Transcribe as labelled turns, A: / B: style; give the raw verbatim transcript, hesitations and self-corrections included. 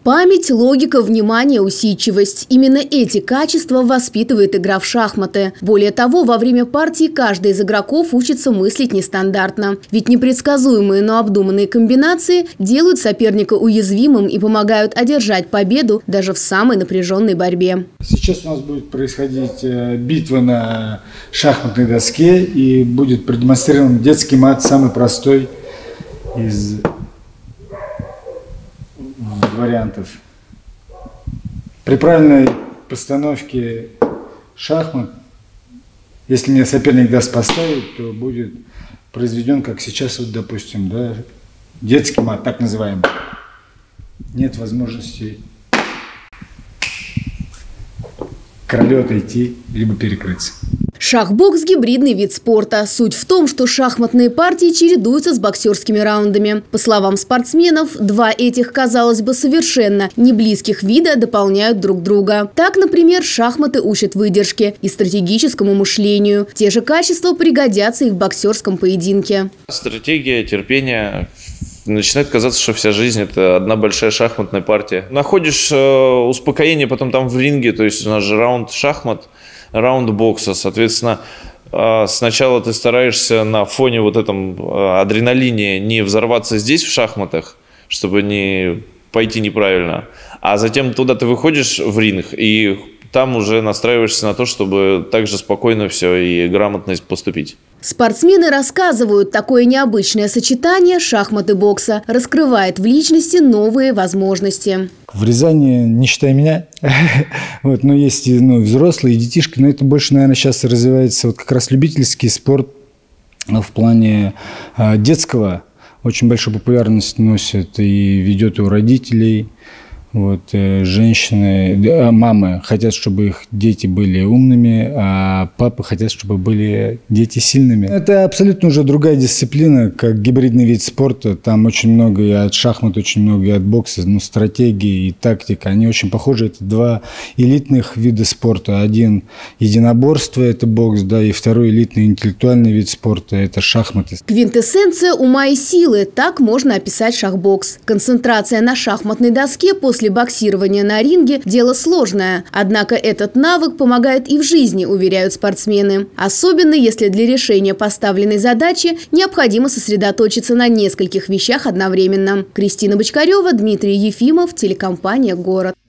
A: Память, логика, внимание, усидчивость. Именно эти качества воспитывает игра в шахматы. Более того, во время партии каждый из игроков учится мыслить нестандартно. Ведь непредсказуемые, но обдуманные комбинации делают соперника уязвимым и помогают одержать победу даже в самой напряженной борьбе.
B: Сейчас у нас будет происходить битва на шахматной доске и будет продемонстрирован детский мат, самый простой из вариантов. При правильной постановке шахмат, если мне соперник даст поставить, то будет произведен, как сейчас, вот, допустим, да, детский мат, так называемый. Нет возможности королю отойти, либо перекрыться.
A: Шахбокс – гибридный вид спорта. Суть в том, что шахматные партии чередуются с боксерскими раундами. По словам спортсменов, два этих, казалось бы, совершенно не близких вида дополняют друг друга. Так, например, шахматы учат выдержке и стратегическому мышлению. Те же качества пригодятся и в боксерском поединке.
C: Стратегия, терпение. Начинает казаться, что вся жизнь – это одна большая шахматная партия. Находишь э, успокоение потом там в ринге, то есть у нас же раунд шахмат, раунд бокса. Соответственно, э, сначала ты стараешься на фоне вот этом э, адреналине не взорваться здесь в шахматах, чтобы не пойти неправильно, а затем туда ты выходишь в ринг и там уже настраиваешься на то, чтобы также спокойно все и грамотно поступить.
A: Спортсмены рассказывают, такое необычное сочетание шахмат и бокса раскрывает в личности новые возможности.
B: В Рязани, не считая меня, вот, но есть ну, взрослые, и детишки, но это больше, наверное, сейчас развивается вот как раз любительский спорт в плане а, детского. Очень большую популярность носит и ведет у родителей. Вот, женщины, мамы хотят, чтобы их дети были умными, а папы хотят, чтобы были дети сильными. Это абсолютно уже другая дисциплина, как гибридный вид спорта. Там очень много и от шахмат, очень много и от бокса, ну, стратегии и тактика. Они очень похожи. Это два элитных вида спорта. Один единоборство – это бокс, да, и второй элитный интеллектуальный вид спорта – это шахматы.
A: Квинтэссенция ума и силы – так можно описать шахбокс. Концентрация на шахматной доске после После боксирования на ринге – дело сложное. Однако этот навык помогает и в жизни, уверяют спортсмены. Особенно, если для решения поставленной задачи необходимо сосредоточиться на нескольких вещах одновременно. Кристина Бочкарева, Дмитрий Ефимов, телекомпания «Город».